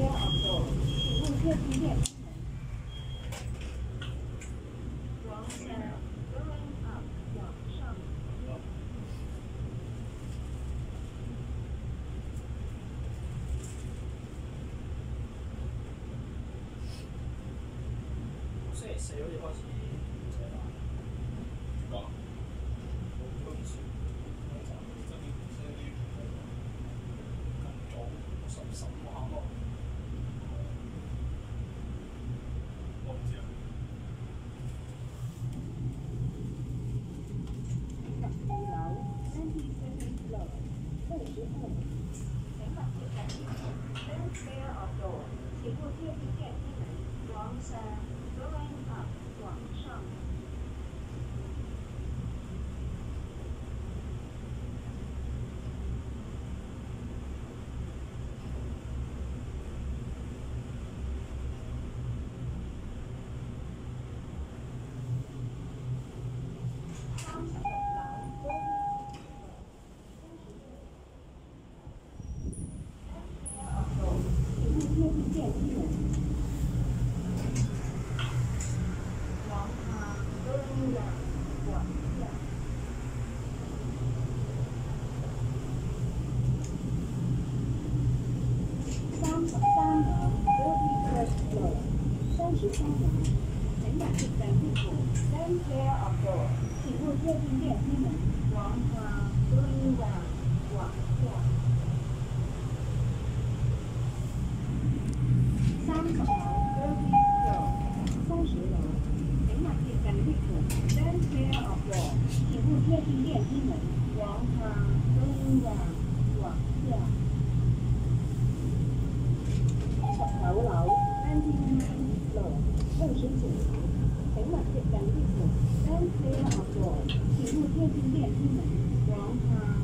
clear of door，请勿贴近电梯门。Wrong stair, going up，往上。 星期四好似開始唔使打。講。好似咁早十個下咯。我唔知啊。 10樓，22nd floor，62。请勿接近Stand clear of door，请勿贴近电梯门。Wrong stair, going up，往上。36樓，请勿贴近电梯门。往下，going down，往下。33樓，31st floor，33樓，请勿接近入口。Stand clear of door，请勿贴近电梯门。往下，going down，往下。30樓，30 floor，30樓，請勿接近入口。Stand clear of door，請勿貼近電梯門。往下，going down，往下。19樓，29 floor，69樓，請勿接近入口。Stand clear of door，請勿貼近電梯門。往下